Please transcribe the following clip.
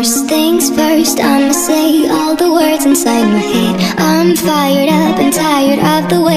First things first, I'ma say all the words inside my head. I'm fired up and tired of the way